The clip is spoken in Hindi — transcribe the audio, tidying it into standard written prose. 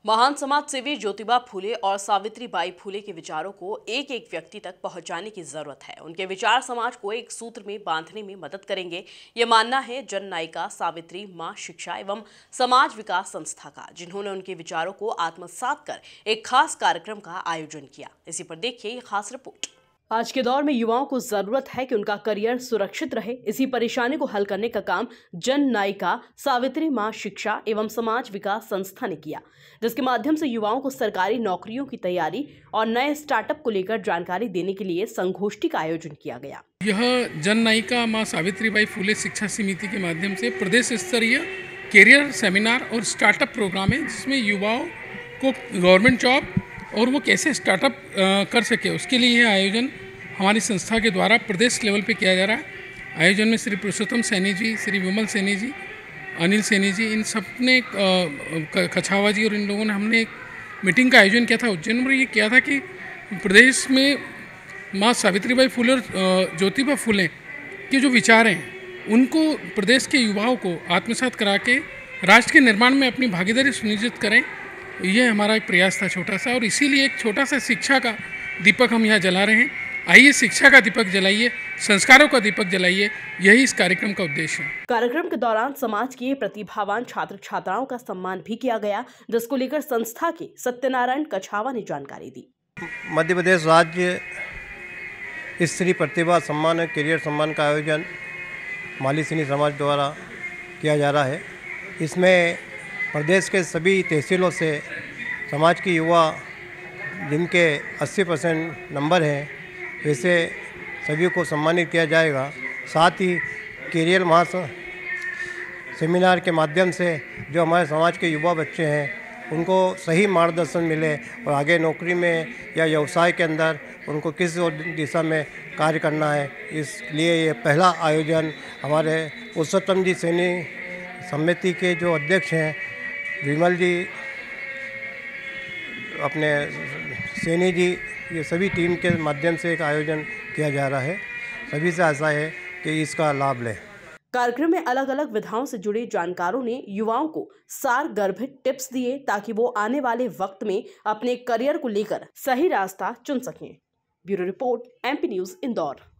महान समाज सेवी ज्योतिबा फूले और सावित्रीबाई फूले के विचारों को एक एक व्यक्ति तक पहुंचाने की जरूरत है। उनके विचार समाज को एक सूत्र में बांधने में मदद करेंगे, ये मानना है जन नायिका सावित्री मां शिक्षा एवं समाज विकास संस्था का, जिन्होंने उनके विचारों को आत्मसात कर एक खास कार्यक्रम का आयोजन किया। इसी पर देखिए ये खास रिपोर्ट। आज के दौर में युवाओं को जरूरत है कि उनका करियर सुरक्षित रहे। इसी परेशानी को हल करने का काम जन नायिका सावित्री मां शिक्षा एवं समाज विकास संस्था ने किया, जिसके माध्यम से युवाओं को सरकारी नौकरियों की तैयारी और नए स्टार्टअप को लेकर जानकारी देने के लिए संगोष्ठी का आयोजन किया गया। यह जन नायिका मां सावित्रीबाई फूले शिक्षा समिति के माध्यम से प्रदेश स्तरीय कैरियर सेमिनार और स्टार्टअप प्रोग्राम है, जिसमें युवाओं को गवर्नमेंट जॉब और वो कैसे स्टार्टअप कर सके, उसके लिए यह आयोजन हमारी संस्था के द्वारा प्रदेश लेवल पे किया जा रहा है। आयोजन में श्री पुरुषोत्तम सैनी जी, श्री विमल सैनी जी, अनिल सैनी जी, इन सब ने कछावा जी और इन लोगों ने हमने एक मीटिंग का आयोजन किया था उज्जैन में। ये किया था कि प्रदेश में माँ सावित्रीबाई फूले और ज्योतिबा फूले के जो विचार हैं उनको प्रदेश के युवाओं को आत्मसात करा के राष्ट्र के निर्माण में अपनी भागीदारी सुनिश्चित करें। ये हमारा एक प्रयास था छोटा सा, और इसीलिए एक छोटा सा शिक्षा का दीपक हम यहाँ जला रहे हैं। आइए शिक्षा का दीपक जलाइए, संस्कारों का दीपक जलाइए, यही इस कार्यक्रम का उद्देश्य है। कार्यक्रम के दौरान समाज के प्रतिभावान छात्र छात्राओं का सम्मान भी किया गया, जिसको लेकर संस्था के सत्यनारायण कछावा ने जानकारी दी। मध्य प्रदेश राज्य स्त्री प्रतिभा सम्मान और करियर सम्मान का आयोजन माली सिनी समाज द्वारा किया जा रहा है। इसमें प्रदेश के सभी तहसीलों से समाज की युवा जिनके 80% नंबर हैं, वैसे सभी को सम्मानित किया जाएगा। साथ ही कैरियर सेमिनार के माध्यम से जो हमारे समाज के युवा बच्चे हैं उनको सही मार्गदर्शन मिले और आगे नौकरी में या व्यवसाय के अंदर उनको किस दिशा में कार्य करना है, इसलिए ये पहला आयोजन हमारे पुरुषोत्तम जी सैनी समिति के जो अध्यक्ष हैं, विमल जी, अपने सैनी जी, ये सभी टीम के माध्यम से एक आयोजन किया जा रहा है। सभी से आशा है कि इसका लाभ लें। कार्यक्रम में अलग अलग विधाओं से जुड़े जानकारों ने युवाओं को सार गर्भित टिप्स दिए, ताकि वो आने वाले वक्त में अपने करियर को लेकर सही रास्ता चुन सकें। Bureau report, MP news, Indore.